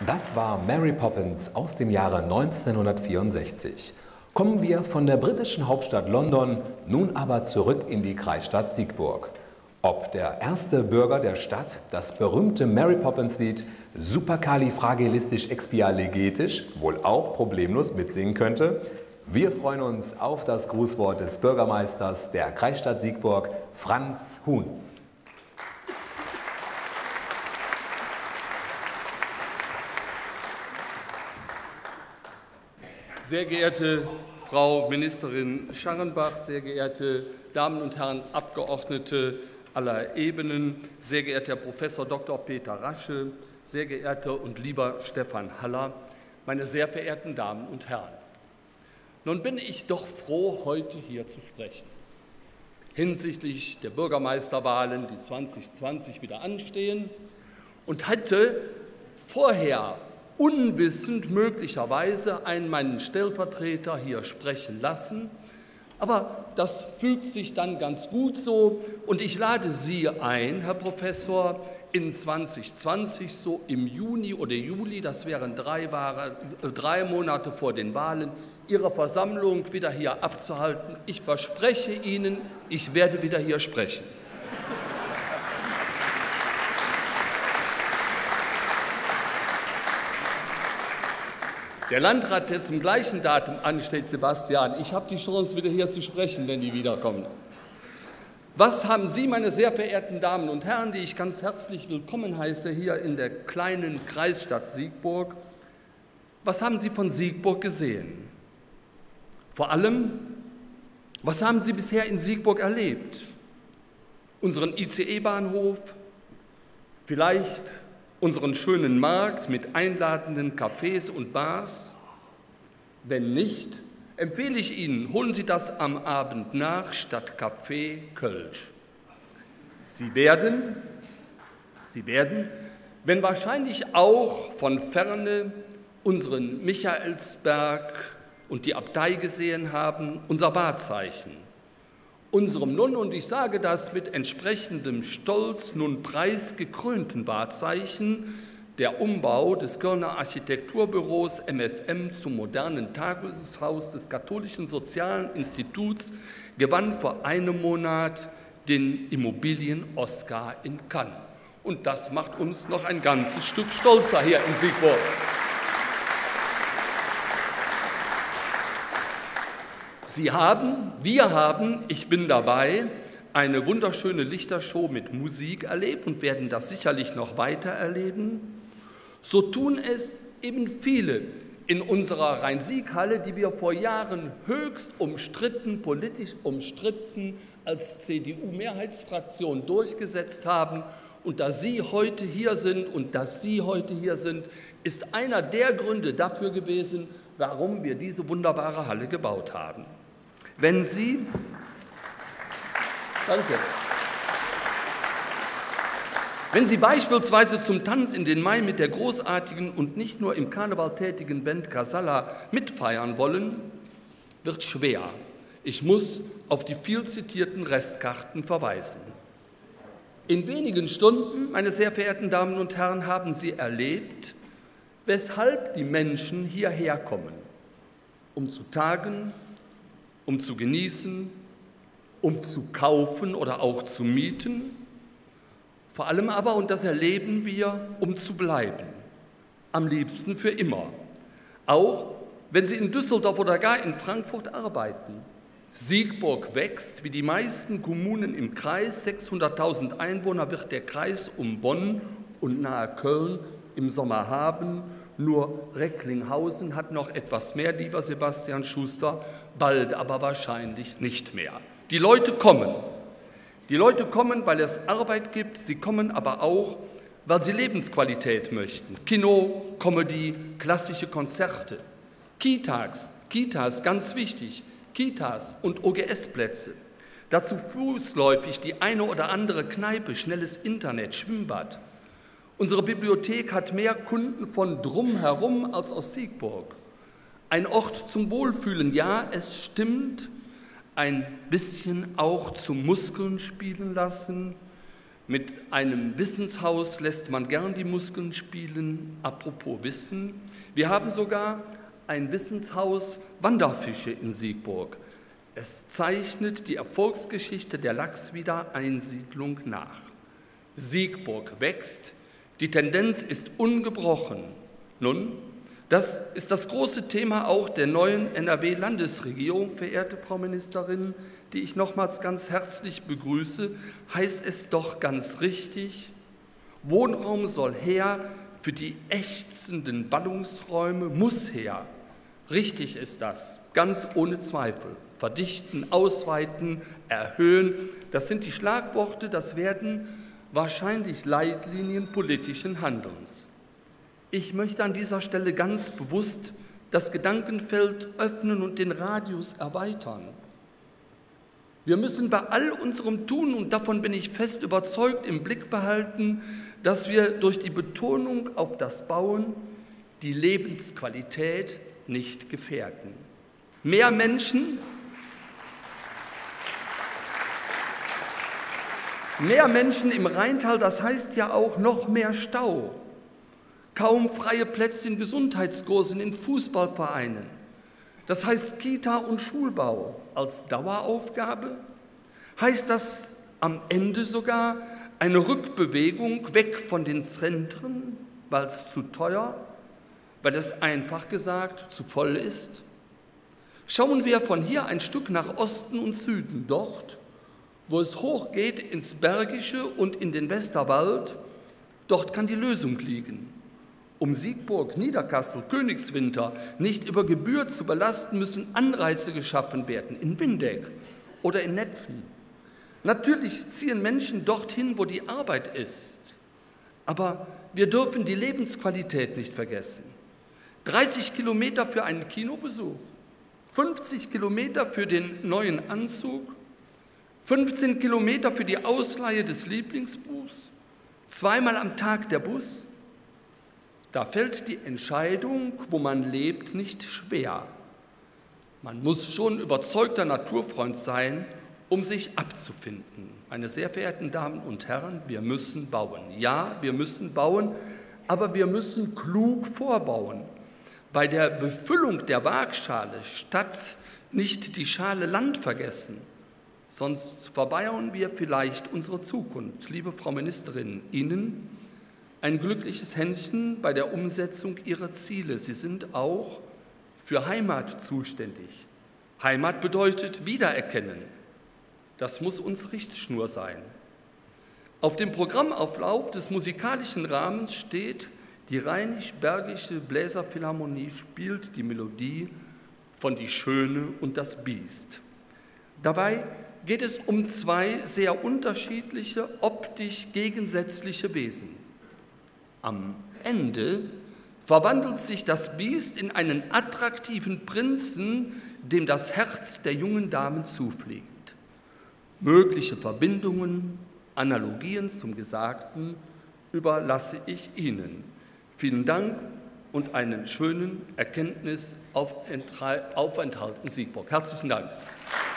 Das war Mary Poppins aus dem Jahre 1964. Kommen wir von der britischen Hauptstadt London nun aber zurück in die Kreisstadt Siegburg. Ob der erste Bürger der Stadt das berühmte Mary Poppins Lied Supercalifragilisticexpialigetisch wohl auch problemlos mitsingen könnte? Wir freuen uns auf das Grußwort des Bürgermeisters der Kreisstadt Siegburg, Franz Huhn. Sehr geehrte Frau Ministerin Scharrenbach, sehr geehrte Damen und Herren Abgeordnete aller Ebenen, sehr geehrter Herr Professor Dr. Peter Rasche, sehr geehrter und lieber Stefan Haller, meine sehr verehrten Damen und Herren. Nun bin ich doch froh, heute hier zu sprechen. Hinsichtlich der Bürgermeisterwahlen, die 2020 wieder anstehen, und hatte vorher unwissend möglicherweise meinen Stellvertreter hier sprechen lassen. Aber das fügt sich dann ganz gut so und ich lade Sie ein, Herr Professor, in 2020, so im Juni oder Juli, das wären 3 Monate vor den Wahlen, Ihre Versammlung wieder hier abzuhalten. Ich verspreche Ihnen, ich werde wieder hier sprechen. Der Landrat, der zum gleichen Datum ansteht, Sebastian, ich habe die Chance, wieder hier zu sprechen, wenn die wiederkommen. Was haben Sie, meine sehr verehrten Damen und Herren, die ich ganz herzlich willkommen heiße, hier in der kleinen Kreisstadt Siegburg, was haben Sie von Siegburg gesehen? Vor allem, was haben Sie bisher in Siegburg erlebt? Unseren ICE-Bahnhof, vielleicht unseren schönen Markt mit einladenden Cafés und Bars? Wenn nicht, empfehle ich Ihnen, holen Sie das am Abend nach statt Kaffee Kölsch. Sie werden, wenn wahrscheinlich auch von Ferne, unseren Michaelsberg und die Abtei gesehen haben, unser Wahrzeichen. Unserem nun, und ich sage das mit entsprechendem Stolz, nun preisgekrönten Wahrzeichen, der Umbau des Kölner Architekturbüros MSM zum modernen Tagungshaus des Katholischen Sozialen Instituts gewann vor einem Monat den Immobilien-Oscar in Cannes. Und das macht uns noch ein ganzes Stück stolzer hier in Siegburg. Wir haben, ich bin dabei, eine wunderschöne Lichtershow mit Musik erlebt und werden das sicherlich noch weiter erleben. So tun es eben viele in unserer Rhein-Sieg-Halle, die wir vor Jahren höchst umstritten, politisch umstritten als CDU-Mehrheitsfraktion durchgesetzt haben. Und dass Sie heute hier sind ist einer der Gründe dafür gewesen, warum wir diese wunderbare Halle gebaut haben. Wenn Sie beispielsweise zum Tanz in den Mai mit der großartigen und nicht nur im Karneval tätigen Band Casalla mitfeiern wollen, wird schwer. Ich muss auf die viel zitierten Restkarten verweisen. In wenigen Stunden, meine sehr verehrten Damen und Herren, haben Sie erlebt, weshalb die Menschen hierher kommen, um zu tagen, um zu genießen, um zu kaufen oder auch zu mieten, vor allem aber, und das erleben wir, um zu bleiben, am liebsten für immer, auch wenn Sie in Düsseldorf oder gar in Frankfurt arbeiten. Siegburg wächst, wie die meisten Kommunen im Kreis, 600.000 Einwohner wird der Kreis um Bonn und nahe Köln im Sommer haben. Nur Recklinghausen hat noch etwas mehr, lieber Sebastian Schuster, bald aber wahrscheinlich nicht mehr. Die Leute kommen, weil es Arbeit gibt, sie kommen aber auch, weil sie Lebensqualität möchten. Kino, Comedy, klassische Konzerte, Kitas, ganz wichtig, Kitas und OGS-Plätze. Dazu fußläufig die eine oder andere Kneipe, schnelles Internet, Schwimmbad. Unsere Bibliothek hat mehr Kunden von drumherum als aus Siegburg. Ein Ort zum Wohlfühlen, ja, es stimmt, ein bisschen auch zum Muskeln spielen lassen, Mit einem Wissenshaus lässt man gern die Muskeln spielen. Apropos Wissen, wir haben sogar ein Wissenshaus Wanderfische in Siegburg. Es zeichnet die Erfolgsgeschichte der Lachswiedereinsiedlung nach. Siegburg wächst, die Tendenz ist ungebrochen. Nun, das ist das große Thema auch der neuen NRW-Landesregierung, verehrte Frau Ministerin, die ich nochmals ganz herzlich begrüße, heißt es doch ganz richtig, Wohnraum soll her, für die ächzenden Ballungsräume muss her. Richtig ist das, ganz ohne Zweifel. Verdichten, ausweiten, erhöhen, das sind die Schlagworte, das werden wahrscheinlich Leitlinien politischen Handelns. Ich möchte an dieser Stelle ganz bewusst das Gedankenfeld öffnen und den Radius erweitern. Wir müssen bei all unserem Tun, und davon bin ich fest überzeugt, im Blick behalten, dass wir durch die Betonung auf das Bauen die Lebensqualität nicht gefährden. Mehr Menschen im Rheintal, das heißt ja auch noch mehr Stau. Kaum freie Plätze in Gesundheitskursen, in Fußballvereinen. Das heißt Kita- und Schulbau als Daueraufgabe. Heißt das am Ende sogar eine Rückbewegung weg von den Zentren, weil es zu teuer, weil es einfach gesagt zu voll ist? Schauen wir von hier ein Stück nach Osten und Süden, dort, wo es hochgeht ins Bergische und in den Westerwald, dort kann die Lösung liegen. Um Siegburg, Niederkassel, Königswinter nicht über Gebühr zu belasten, müssen Anreize geschaffen werden, in Windeck oder in Netphen. Natürlich ziehen Menschen dorthin, wo die Arbeit ist, aber wir dürfen die Lebensqualität nicht vergessen. 30 Kilometer für einen Kinobesuch, 50 Kilometer für den neuen Anzug, 15 Kilometer für die Ausleihe des Lieblingsbuchs, zweimal am Tag der Bus. Da fällt die Entscheidung, wo man lebt, nicht schwer. Man muss schon überzeugter Naturfreund sein, um sich abzufinden. Meine sehr verehrten Damen und Herren, wir müssen bauen. Ja, wir müssen bauen, aber wir müssen klug vorbauen. Bei der Befüllung der Waagschale statt nicht die Schale Land vergessen, sonst verbauen wir vielleicht unsere Zukunft. Liebe Frau Ministerin, Ihnen ein glückliches Händchen bei der Umsetzung Ihrer Ziele. Sie sind auch für Heimat zuständig. Heimat bedeutet Wiedererkennen. Das muss uns Richtschnur sein. Auf dem Programmauflauf des musikalischen Rahmens steht, die Rheinisch-Bergische Bläserphilharmonie spielt die Melodie von Die Schöne und das Biest. Dabei geht es um zwei sehr unterschiedliche, optisch gegensätzliche Wesen. Am Ende verwandelt sich das Biest in einen attraktiven Prinzen, dem das Herz der jungen Damen zufliegt. Mögliche Verbindungen, Analogien zum Gesagten überlasse ich Ihnen. Vielen Dank und einen schönen Erkenntnisaufenthalt in Siegburg. Herzlichen Dank.